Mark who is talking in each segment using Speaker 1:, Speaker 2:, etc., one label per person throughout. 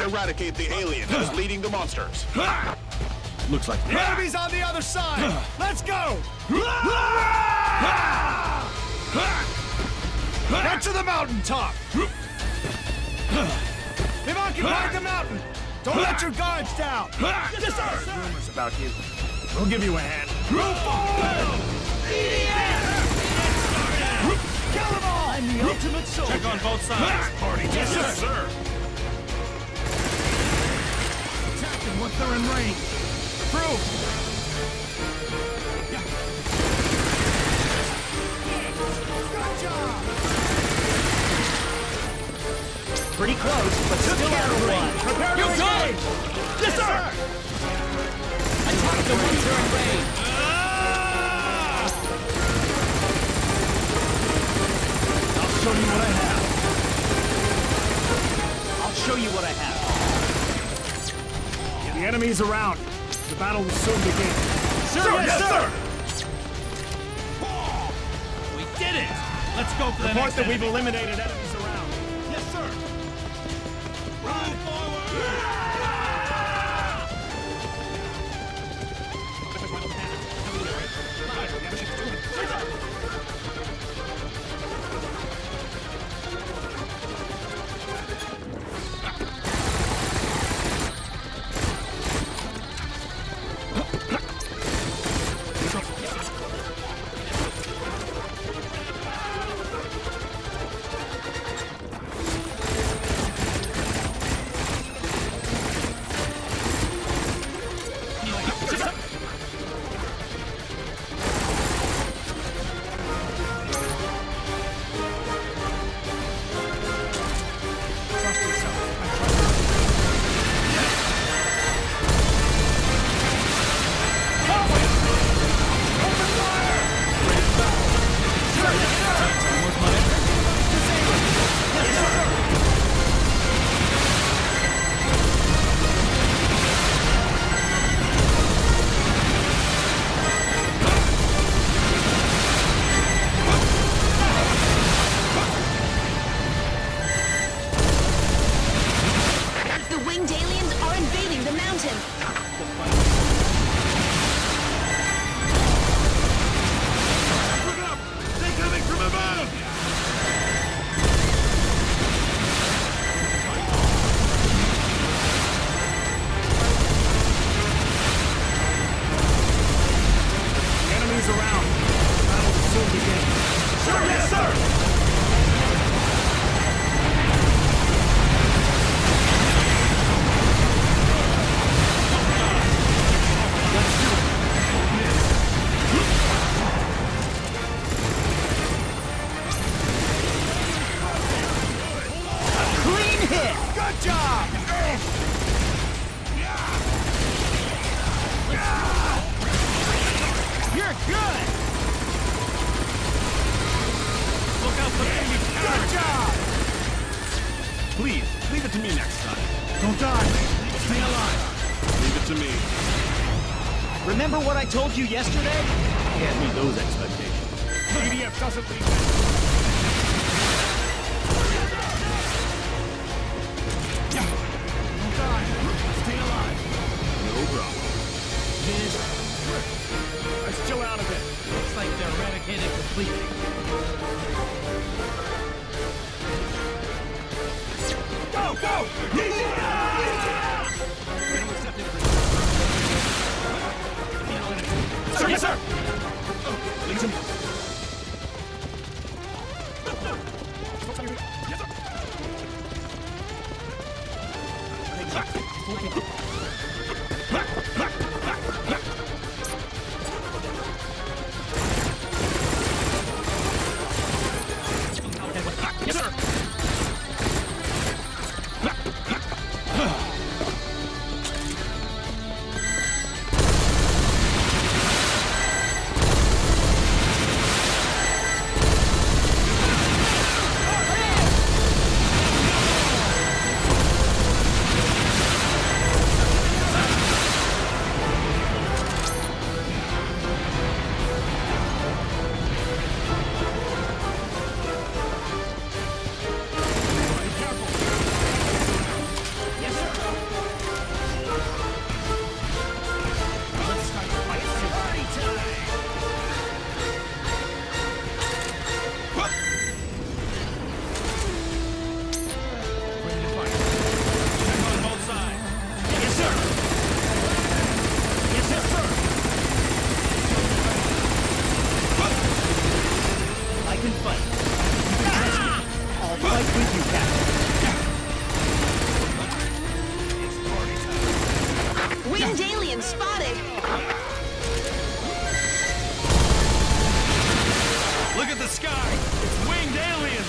Speaker 1: eradicate the alien that is leading the monsters.
Speaker 2: Looks like
Speaker 3: The enemy's on the other side! Let's go! Get to the mountaintop! They've occupied the mountain! Don't let your guards down!
Speaker 2: Yes, sir!
Speaker 3: Rumors about you. We'll give you a hand. Move forward! Kill them all! I'm the ultimate soldier!
Speaker 2: Check on both sides. Party.
Speaker 3: Yes, sir! Attack them once they're in range. Proof! Good job!
Speaker 4: Pretty close, but still out of range.
Speaker 3: Prepare
Speaker 2: You
Speaker 3: to
Speaker 2: good?
Speaker 3: engage!
Speaker 2: Yes, sir!
Speaker 4: Attack the ones who are in range.
Speaker 3: I'll show you what I have.
Speaker 4: I'll show you what I have.
Speaker 3: The enemy's around. The battle will soon begin.
Speaker 2: Sir, yes, sir! We did it! Let's go for the
Speaker 3: Report
Speaker 2: next
Speaker 3: that we've
Speaker 2: enemy.
Speaker 3: eliminated enemies around.
Speaker 2: Yes, sir! Run forward! Please, leave it to me next time.
Speaker 3: Don't die. Stay alive.
Speaker 2: Leave it to me.
Speaker 4: Remember what I told you yesterday?
Speaker 2: Can't meet those expectations.
Speaker 3: EDF doesn't leave. Don't die. Stay alive.
Speaker 2: No problem.
Speaker 3: I'm still out of it.
Speaker 4: Looks like they're eradicated completely.
Speaker 3: Go, go!
Speaker 2: Sir, yes, sir! Legion. Yes, sir!
Speaker 4: with you, Captain.
Speaker 5: Winged alien spotted!
Speaker 3: Look at the sky! It's winged aliens!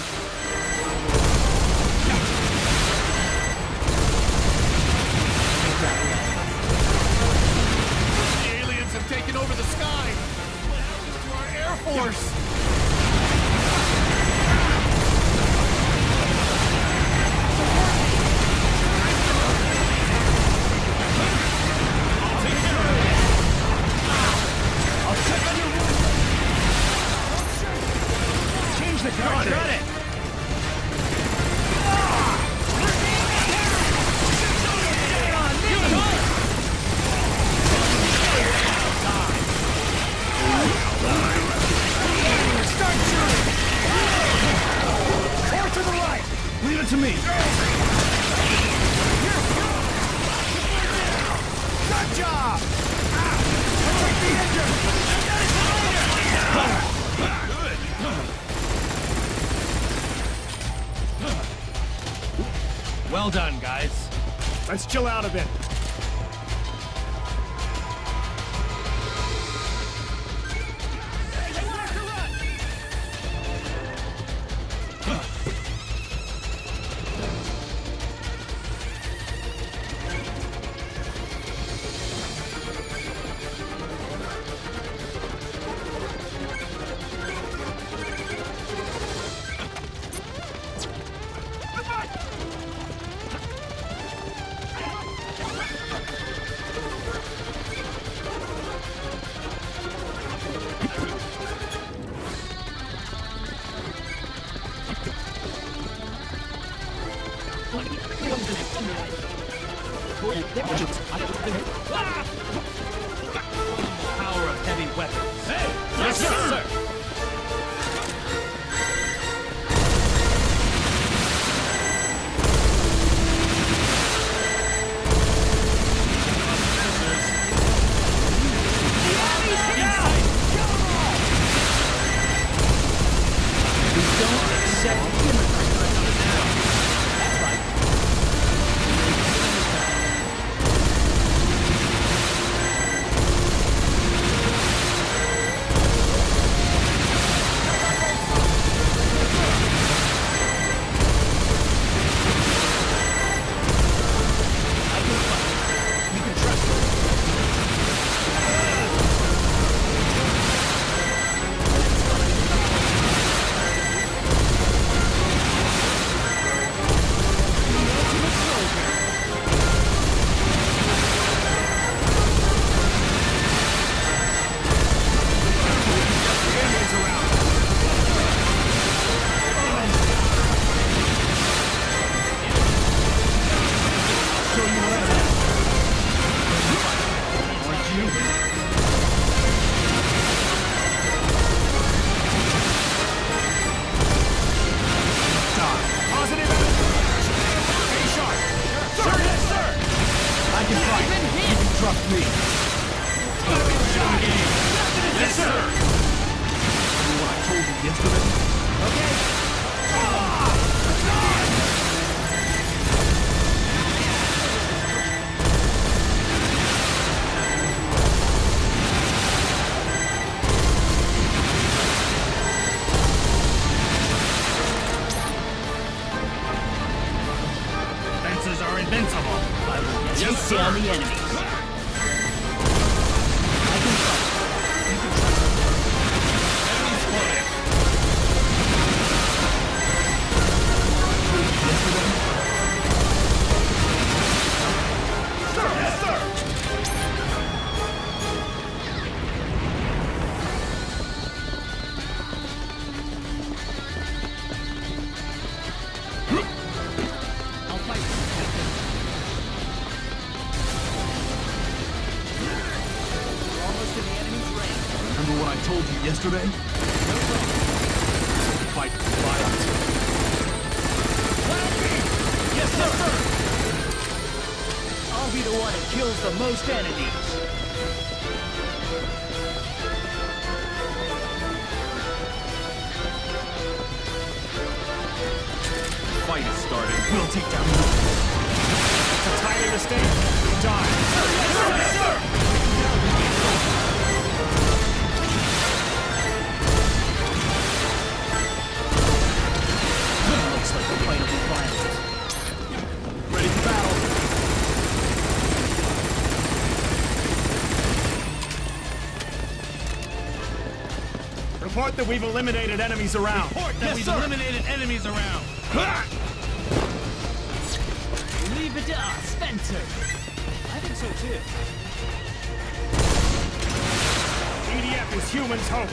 Speaker 3: The aliens have taken over the sky! What happens to our Air Force?
Speaker 4: Change the gun. Got it.
Speaker 3: Start shooting!
Speaker 4: Or to the right.
Speaker 3: Leave it to me!
Speaker 4: Good job. Protect the engine.
Speaker 3: Well done, guys.
Speaker 4: Let's chill out a bit. Power of heavy weapons.
Speaker 3: Yes, sir!
Speaker 4: Take down the enemies.
Speaker 3: Remember what I told you yesterday? Fight violence.
Speaker 4: Yes, sir! I'll be the one who kills the most enemies.
Speaker 2: fight is starting.
Speaker 3: We'll take down the to tie the state. Die. Yes, sir.
Speaker 4: Looks like the fight will be violent.
Speaker 3: Ready for battle. Report that we've eliminated enemies around.
Speaker 2: Report that we've eliminated enemies around.
Speaker 4: Leave it to us, Spencer. I think so too.
Speaker 3: EDF is humans' hope.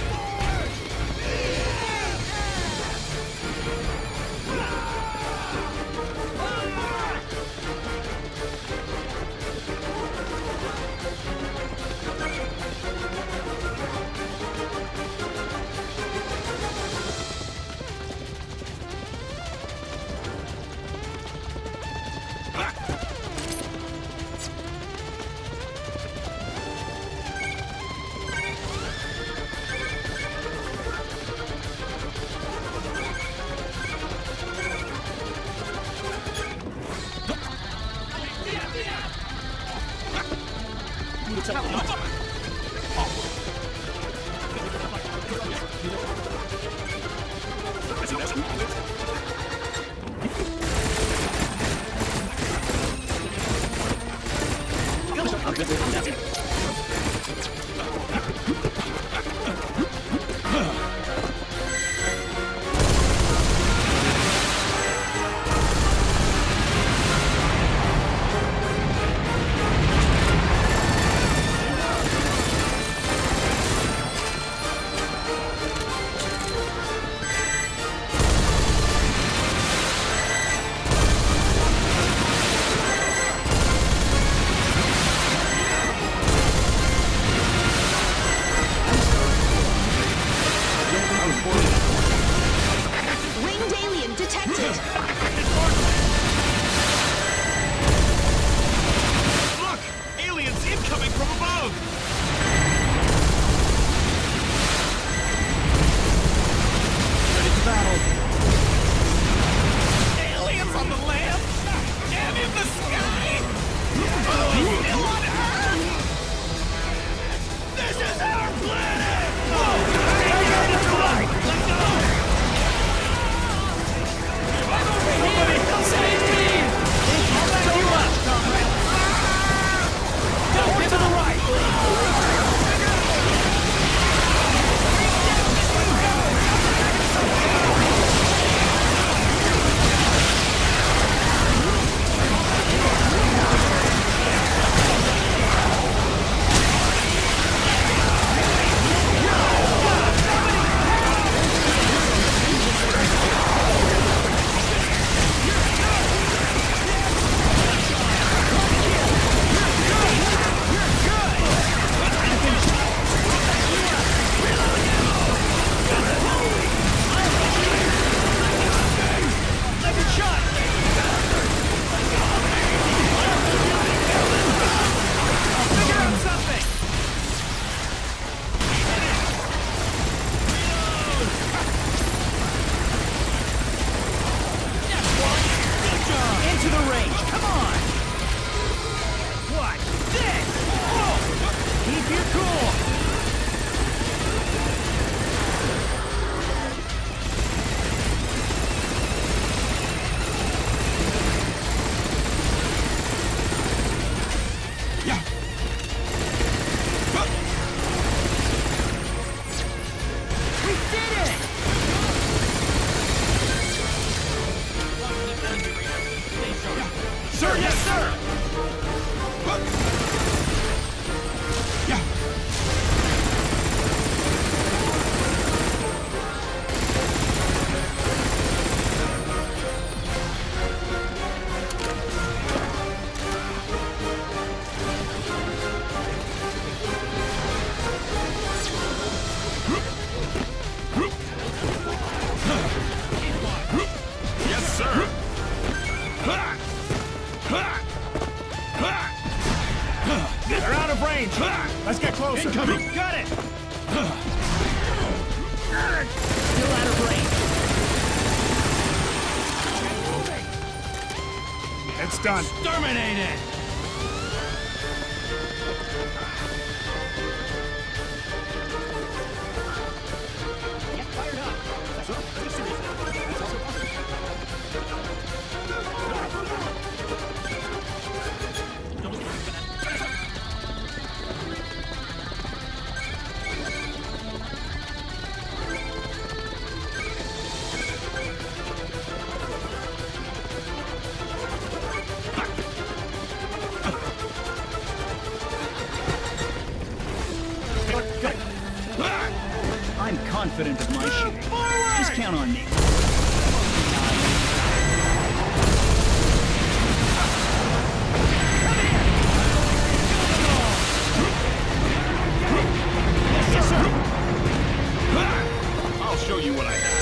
Speaker 5: Winged alien detected.
Speaker 2: Look! Aliens incoming from above!
Speaker 3: Ready for battle.
Speaker 2: Aliens on the land and in the sky! Still on Earth! This is our planet! Let's go!
Speaker 4: Save me! I'll back you up, comrade. Go to the right. Into the range, come on! What? This! Whoa! Keep your cool!
Speaker 2: Yeah!
Speaker 4: We did it!
Speaker 2: Sir, yes, sir! Yeah! Yes, sir!
Speaker 3: They're out of range. Let's get closer.
Speaker 2: Incoming.
Speaker 3: Got it.
Speaker 4: Still out of range.
Speaker 3: It's done.
Speaker 2: Exterminate it!
Speaker 4: Get fired up. I'm confident of my shooting. Just count on me. Yes, sir.
Speaker 1: I'll show you what I have.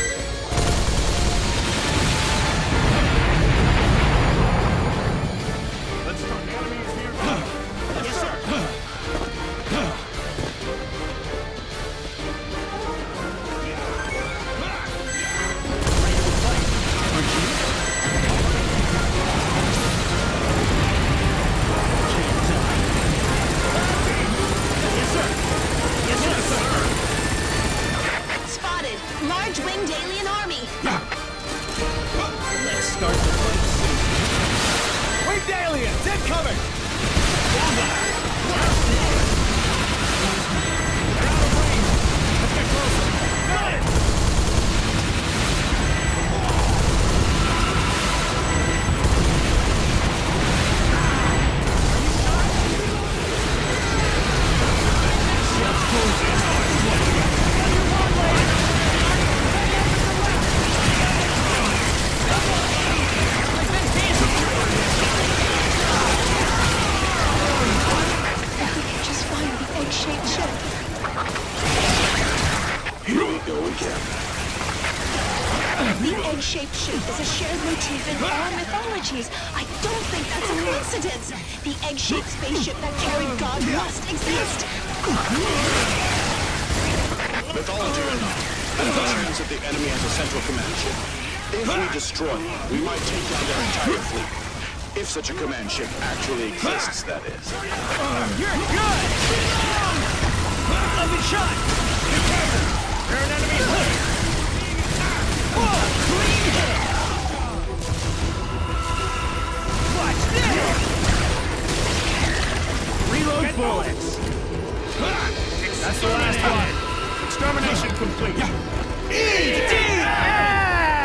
Speaker 3: Let's go. The enemy is here.
Speaker 4: Yes, sir.
Speaker 5: Spotted. Large winged alien army.
Speaker 4: Let's start the fight soon.
Speaker 3: Winged aliens incoming!
Speaker 5: Just find the egg-shaped ship.
Speaker 1: Here we go again.
Speaker 5: The egg-shaped ship is a shared motif in all mythologies. I don't think that's a coincidence. The egg-shaped spaceship that carried God must exist.
Speaker 1: Mythology or not, there's a chance that the enemy has a central command ship. If we destroy it, we might take down their entire fleet. If such a command ship actually exists, that is.
Speaker 4: You're good! Open shot!
Speaker 3: You're an enemy player!
Speaker 4: Whoa! Clean hit! Watch this! Reload bullets!
Speaker 3: That's the last one. Extermination complete.
Speaker 4: EDF!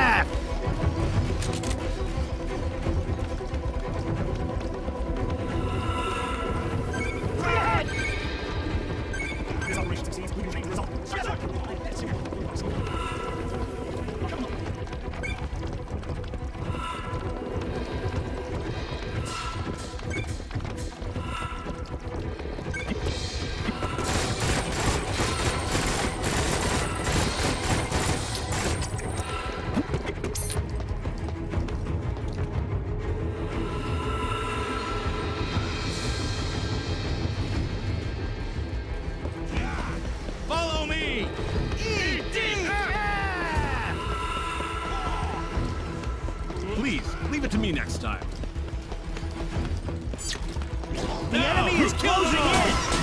Speaker 3: This operation succeeds. We can change the result. Yes, sir.
Speaker 2: Follow me!
Speaker 3: Please, leave it to me next time.
Speaker 4: The enemy is closing in!